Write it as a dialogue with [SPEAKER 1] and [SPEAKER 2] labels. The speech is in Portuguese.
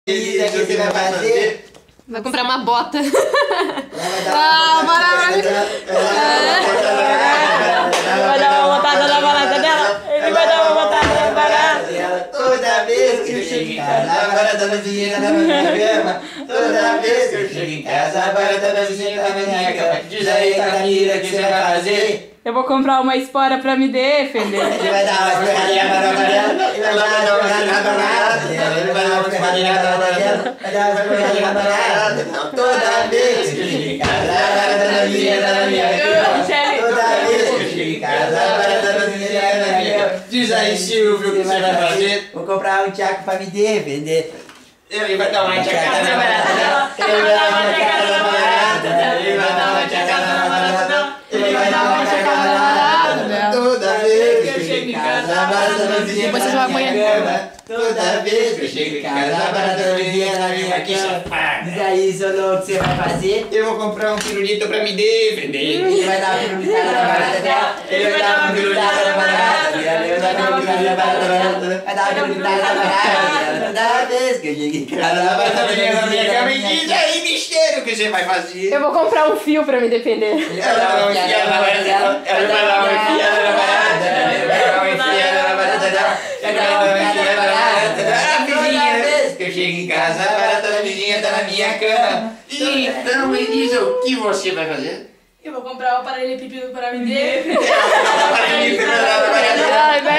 [SPEAKER 1] Isso aqui você vai fazer?
[SPEAKER 2] Vai comprar uma bota.
[SPEAKER 1] Ah,
[SPEAKER 3] Vai dar uma botada na barata dela. Ele vai dar uma botada na barata.
[SPEAKER 1] Toda vez que eu chego em casa, a barata da vizinha tá na minha cama. Toda vez que eu chego em casa, a barata da vizinha tá na minha cama. Diz aí, Camila, o que você vai fazer?
[SPEAKER 3] Eu vou comprar uma espora pra me defender.
[SPEAKER 1] Ele vai dar uma espadinha na barata dela. Ele vai dar uma espadinha na barata dela. Ele vai dar uma espadinha na barata dela. Vai dar uma espadinha na barata dela. Toda vez que eu chego em casa, a barata da vizinha tá na minha cama. Toda vez que eu chego em casa, a barata da vizinha tá na minha cama.
[SPEAKER 4] Diz aí, Silvio, o que você vai fazer?
[SPEAKER 1] Vou comprar um tchaco pra me defender.
[SPEAKER 4] Ele vai dar uma tchacada
[SPEAKER 3] na barata dela. Ele vai dar uma tchacada na barata dela.
[SPEAKER 4] Ele vai dar uma tchacada na barata dela.
[SPEAKER 3] Ele vai dar uma tchacada na barata dela.
[SPEAKER 1] Toda vez que eu chego em casa, a barata da vizinha
[SPEAKER 2] Depois vocês
[SPEAKER 1] tá
[SPEAKER 2] vão
[SPEAKER 1] na minha
[SPEAKER 2] apanhar.
[SPEAKER 1] cama. Toda vez que eu chego em casa, a barata da vizinha tá na minha cama. Diz aí, seu louco, o que você vai fazer?
[SPEAKER 4] Eu vou comprar um pirulito pra me defender.
[SPEAKER 1] Ele vai dar uma pirulitada na barata dela. Ele vai dar uma pirulitada na barata dela. Ele vai dar uma pirulitada na barata dela. Vai dar uma pirulitada na barata dela. Toda vez que eu chego em casa,
[SPEAKER 4] A barata vizinha na minha cama e diz aí, bicheiro, o que você vai fazer?
[SPEAKER 3] Eu vou comprar um fio pra me defender.
[SPEAKER 1] Ele vai dar uma enfiada na barata dela.
[SPEAKER 4] Ele vai dar uma enfiada na barata dela. Ele vai dar uma enfiada na barata dela. Ele vai dar uma enfiada na barata dela. A vizinha, vez que eu chego em casa, a barata da vizinha tá na minha cama. Então, Elisa, o que você vai fazer?
[SPEAKER 5] Eu vou comprar um aparelho pípido para me defender.
[SPEAKER 4] Para mim,
[SPEAKER 3] Ai,